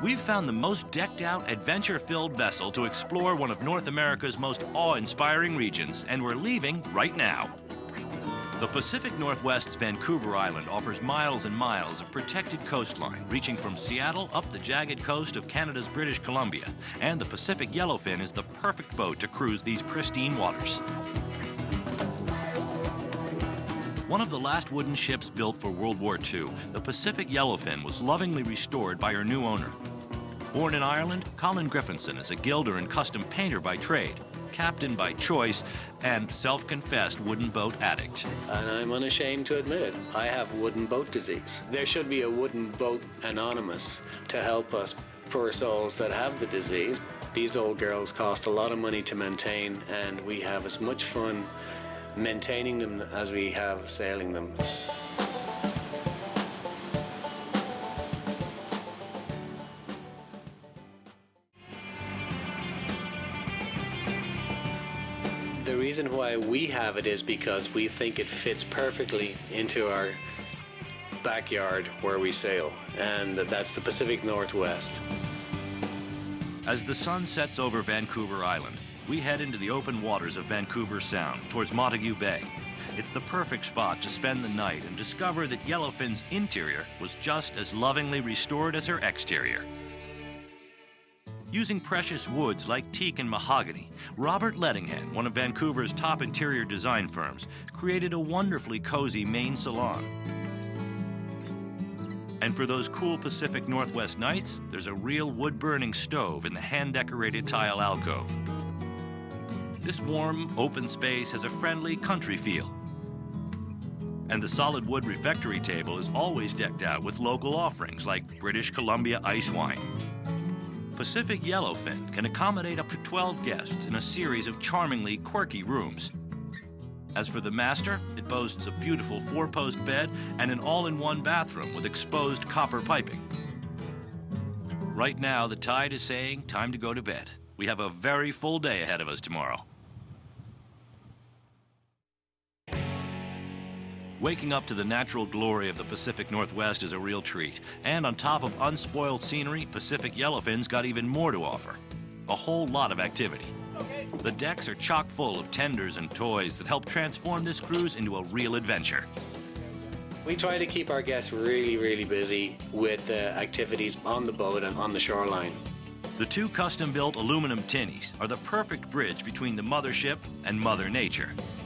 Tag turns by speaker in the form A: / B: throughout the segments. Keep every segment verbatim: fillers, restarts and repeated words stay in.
A: We've found the most decked-out, adventure-filled vessel to explore one of North America's most awe-inspiring regions, and we're leaving right now. The Pacific Northwest's Vancouver Island offers miles and miles of protected coastline, reaching from Seattle up the jagged coast of Canada's British Columbia, and the Pacific Yellowfin is the perfect boat to cruise these pristine waters. One of the last wooden ships built for World War Two, the Pacific Yellowfin was lovingly restored by her new owner. Born in Ireland, Colin Griffinson is a gilder and custom painter by trade, captain by choice, and self-confessed wooden boat addict.
B: And I'm unashamed to admit it, I have wooden boat disease. There should be a wooden boat anonymous to help us poor souls that have the disease. These old girls cost a lot of money to maintain, and we have as much fun maintaining them as we have sailing them. The reason why we have it is because we think it fits perfectly into our backyard where we sail, and that's the Pacific Northwest.
A: As the sun sets over Vancouver Island, we head into the open waters of Vancouver Sound towards Montague Bay. It's the perfect spot to spend the night and discover that Yellowfin's interior was just as lovingly restored as her exterior. Using precious woods like teak and mahogany, Robert Lettinghen, one of Vancouver's top interior design firms, created a wonderfully cozy main salon. And for those cool Pacific Northwest nights, there's a real wood-burning stove in the hand-decorated tile alcove. This warm, open space has a friendly country feel. And the solid wood refectory table is always decked out with local offerings like British Columbia ice wine. Pacific Yellowfin can accommodate up to twelve guests in a series of charmingly quirky rooms. As for the master, it boasts a beautiful four-post bed and an all-in-one bathroom with exposed copper piping. Right now, the tide is saying time to go to bed. We have a very full day ahead of us tomorrow. Waking up to the natural glory of the Pacific Northwest is a real treat. And on top of unspoiled scenery, Pacific Yellowfin's got even more to offer. A whole lot of activity. Okay. The decks are chock full of tenders and toys that help transform this cruise into a real adventure.
B: We try to keep our guests really, really busy with uh, activities on the boat and on the shoreline.
A: The two custom-built aluminum tinnies are the perfect bridge between the mothership and Mother Nature.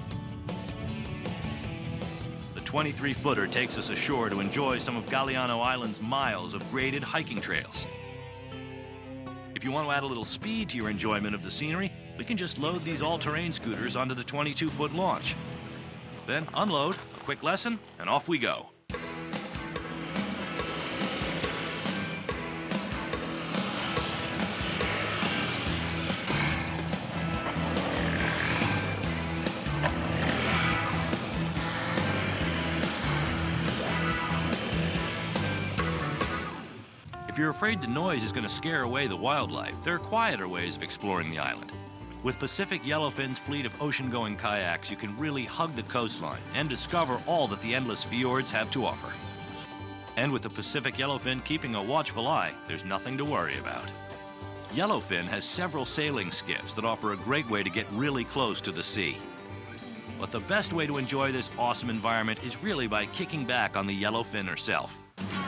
A: twenty-three footer takes us ashore to enjoy some of Galiano Island's miles of graded hiking trails. If you want to add a little speed to your enjoyment of the scenery, we can just load these all-terrain scooters onto the twenty-two foot launch. Then unload, a quick lesson, and off we go. If you're afraid the noise is going to scare away the wildlife, there are quieter ways of exploring the island. With Pacific Yellowfin's fleet of ocean-going kayaks, you can really hug the coastline and discover all that the endless fjords have to offer. And with the Pacific Yellowfin keeping a watchful eye, there's nothing to worry about. Yellowfin has several sailing skiffs that offer a great way to get really close to the sea. But the best way to enjoy this awesome environment is really by kicking back on the Yellowfin herself.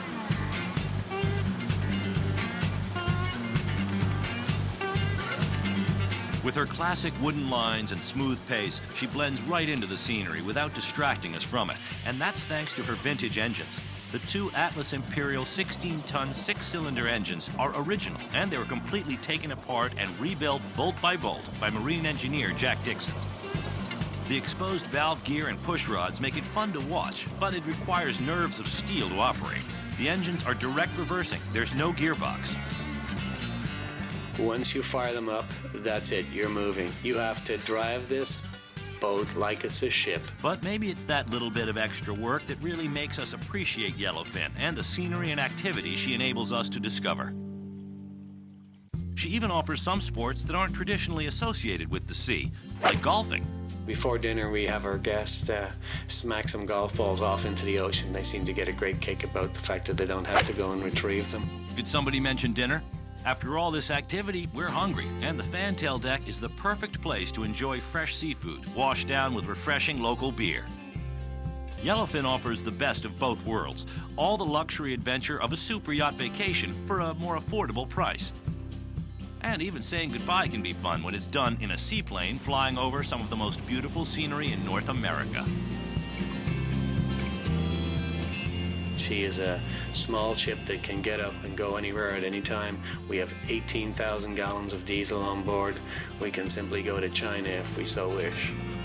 A: With her classic wooden lines and smooth pace, she blends right into the scenery without distracting us from it. And that's thanks to her vintage engines. The two Atlas Imperial sixteen ton six-cylinder engines are original, and they were completely taken apart and rebuilt bolt by bolt by marine engineer Jack Dixon. The exposed valve gear and push rods make it fun to watch, but it requires nerves of steel to operate. The engines are direct reversing. There's no gearbox.
B: Once you fire them up, that's it, you're moving. You have to drive this boat like it's a ship.
A: But maybe it's that little bit of extra work that really makes us appreciate Yellowfin and the scenery and activities she enables us to discover. She even offers some sports that aren't traditionally associated with the sea, like golfing.
B: Before dinner, we have our guests uh, smack some golf balls off into the ocean. They seem to get a great kick about the fact that they don't have to go and retrieve them.
A: Did somebody mention dinner? After all this activity, we're hungry, and the fantail deck is the perfect place to enjoy fresh seafood, washed down with refreshing local beer. Yellowfin offers the best of both worlds, all the luxury adventure of a super yacht vacation for a more affordable price. And even saying goodbye can be fun when it's done in a seaplane flying over some of the most beautiful scenery in North America.
B: She is a small ship that can get up and go anywhere at any time. We have eighteen thousand gallons of diesel on board. We can simply go to China if we so wish.